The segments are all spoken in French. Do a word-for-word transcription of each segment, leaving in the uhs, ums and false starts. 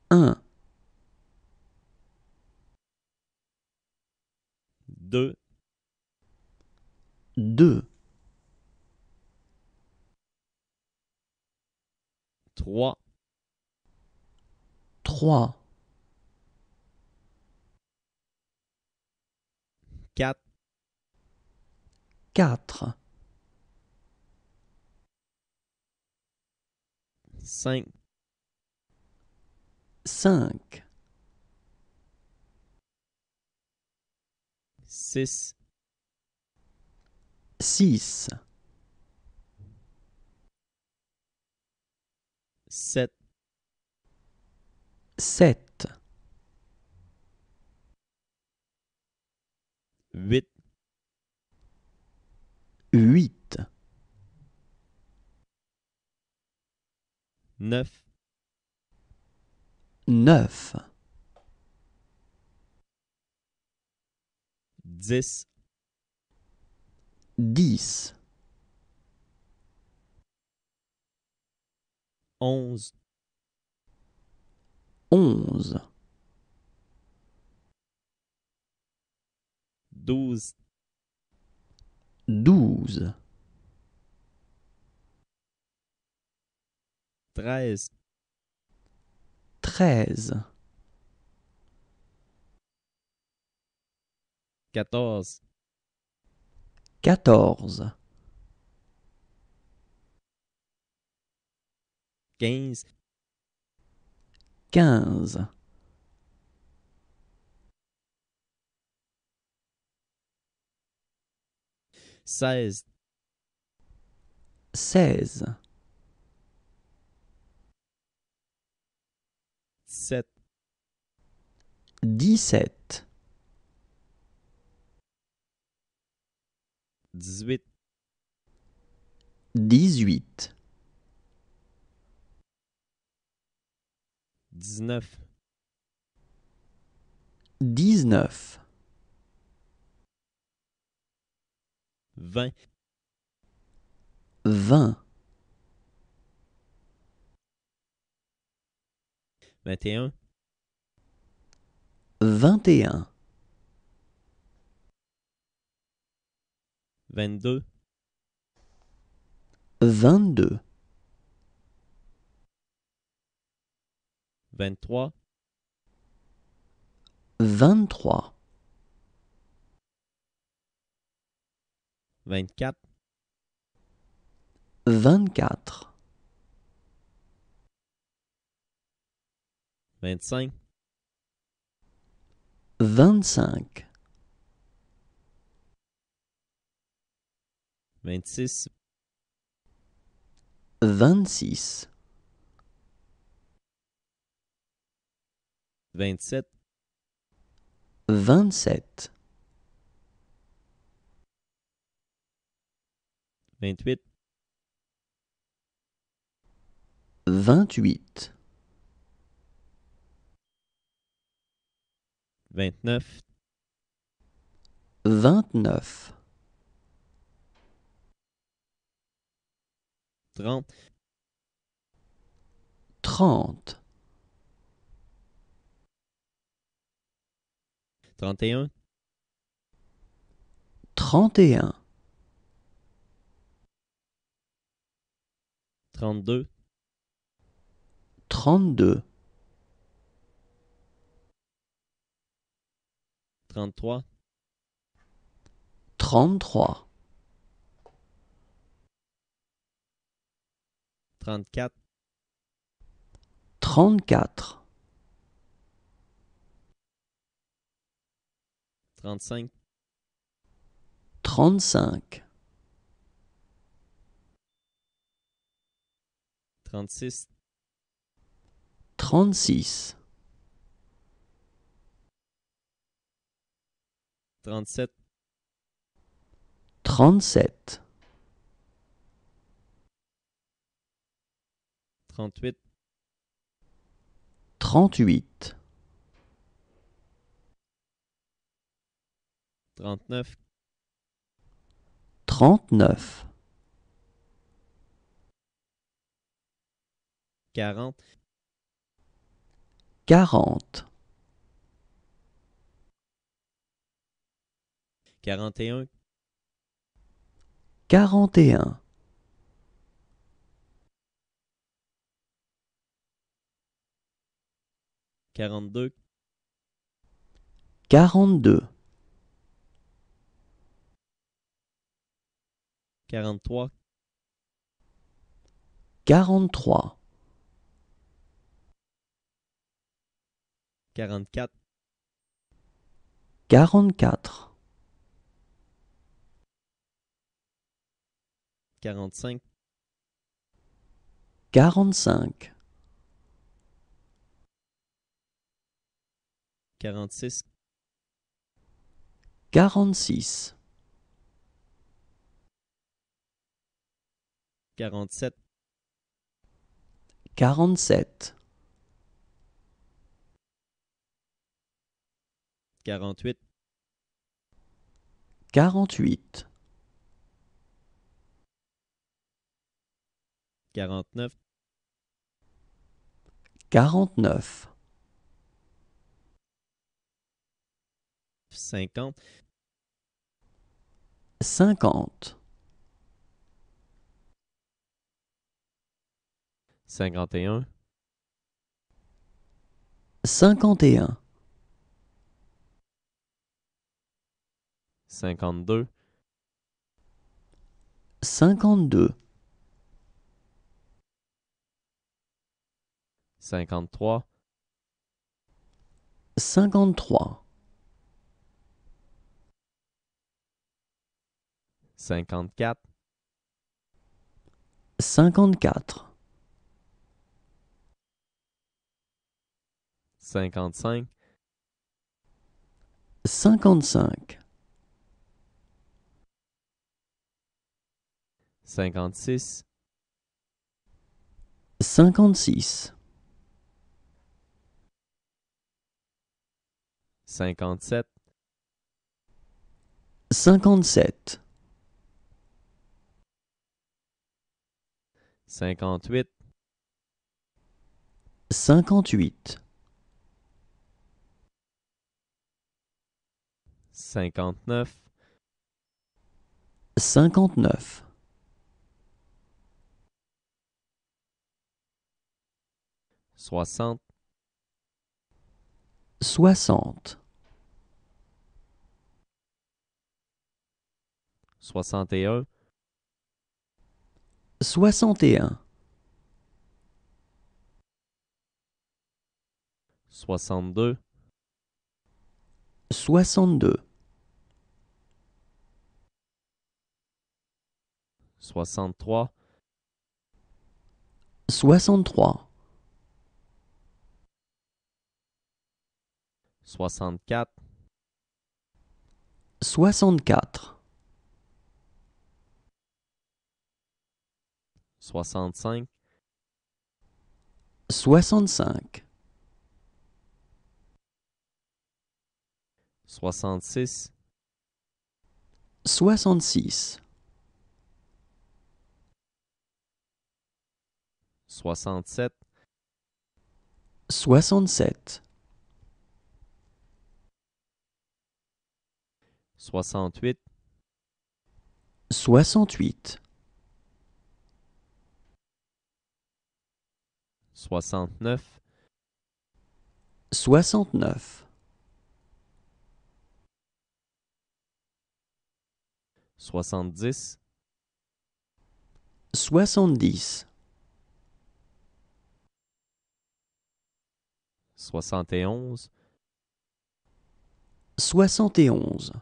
un, deux, deux, trois, trois, quatre, quatre, cinq, cinq, six, six, sept, sept, huit, huit, neuf, neuf, dix, dix, onze, onze, douze, douze, treize, treize, quatorze, quatorze, quinze, quinze, seize, seize, dix-sept, dix-sept, dix-huit, dix-huit, dix-neuf, dix-neuf, vingt, vingt, vingt et un, vingt et un, vingt-deux, vingt-deux, vingt-trois, vingt-trois, vingt-quatre, vingt-quatre, vingt-cinq, vingt-cinq, vingt-six, vingt-six, vingt-sept, vingt-sept, vingt-huit, vingt-huit, vingt-neuf, vingt-neuf, trente, trente, trente et un, trente et un, trente-deux, trente-deux, trente-trois, trente-trois, trente-quatre, trente-quatre, trente-cinq, trente-cinq, trente-six, trente-six, trente-sept, trente-sept, trente-huit, trente-huit, trente-neuf, trente-neuf, quarante, quarante, quarante et un, quarante et un, quarante-deux, quarante-deux, quarante-trois, quarante-trois, quarante-quatre, quarante-quatre, quarante-cinq, quarante-cinq, quarante-six, quarante-six, quarante-sept, quarante-sept, quarante-huit, quarante-huit, quarante-neuf, quarante-neuf, cinquante, cinquante, cinquante et un, cinquante et un, cinquante-deux, cinquante-deux, cinquante-trois, cinquante-trois, cinquante-quatre, cinquante-quatre, cinquante-cinq, cinquante-cinq, cinquante-six, cinquante-six, cinquante-sept, cinquante-sept, cinquante-huit, cinquante-huit, cinquante-neuf, cinquante-neuf, soixante, soixante, soixante et un, soixante et un, soixante-deux, soixante-deux, soixante-trois, soixante-trois, soixante-quatre, soixante-quatre, soixante-cinq, soixante-cinq, soixante-six, soixante-six, soixante-sept, soixante-sept, soixante-huit, soixante-huit, soixante-neuf, soixante-neuf, soixante-dix, soixante-dix, soixante et onze, soixante et onze,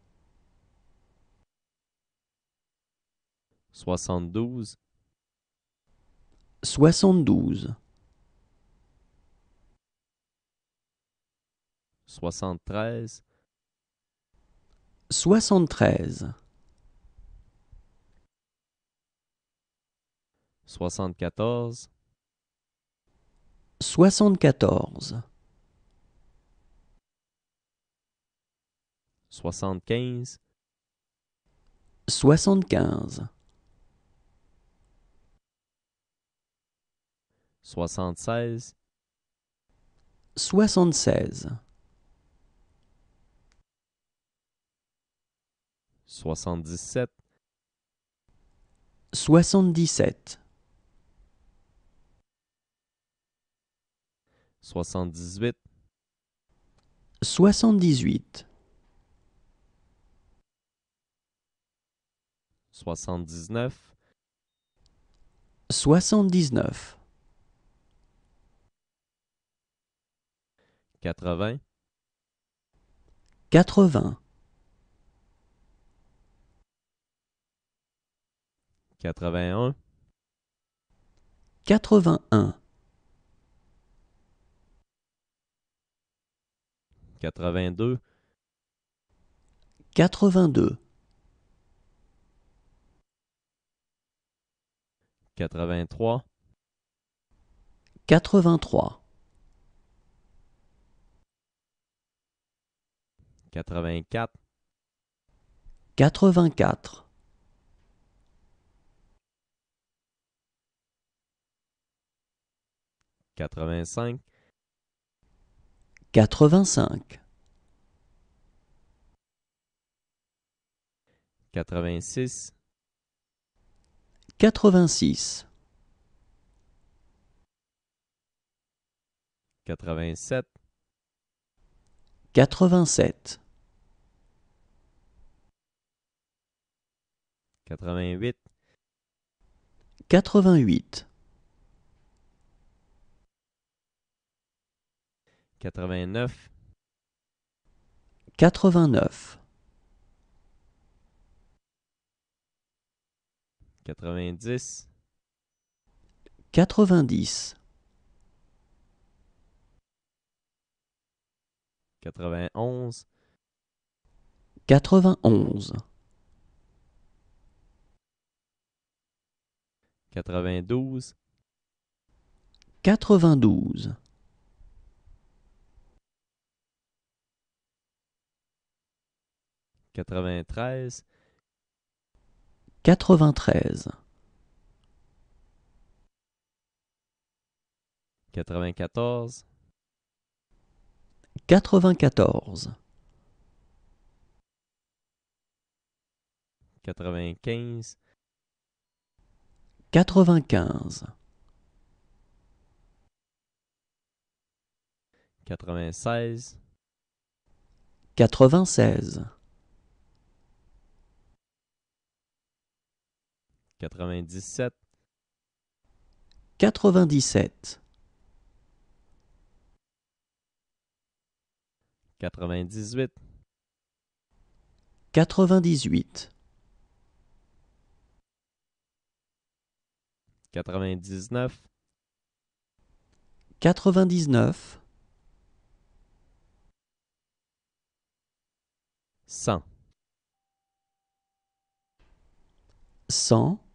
soixante-douze, soixante-douze, soixante-treize, soixante-treize, soixante-quatorze, soixante-quatorze, soixante-quinze, soixante-quinze, soixante-seize, soixante-seize, soixante-dix-sept, soixante-dix-sept, soixante-dix-huit, soixante-dix-huit, soixante-dix-neuf, soixante-dix-neuf, quatre-vingts, quatre-vingts, quatre-vingt-un, quatre-vingt-un, quatre-vingt-deux, quatre-vingt-deux, quatre-vingt-trois, quatre-vingt-trois, quatre-vingt-quatre, quatre-vingt-quatre, quatre-vingt-cinq, quatre-vingt-cinq, quatre-vingt-six, quatre-vingt-six, quatre-vingt-sept, quatre-vingt-sept, quatre-vingt-huit, quatre-vingt-huit, quatre-vingt-neuf, quatre-vingt-neuf, quatre-vingt-dix, quatre-vingt-dix, quatre-vingt-onze, quatre-vingt-onze, quatre-vingt-douze, quatre-vingt-douze, quatre-vingt-treize, quatre-vingt-treize, quatre-vingt-quatorze, quatre-vingt-quatorze, quatre-vingt-quinze, quatre-vingt-quinze, quatre-vingt-seize, quatre-vingt-seize, quatre-vingt-dix-sept, quatre-vingt-dix-sept, quatre-vingt-dix-huit, quatre-vingt-dix-huit, quatre-vingt-dix-neuf, quatre-vingt-dix-neuf, cent, cent,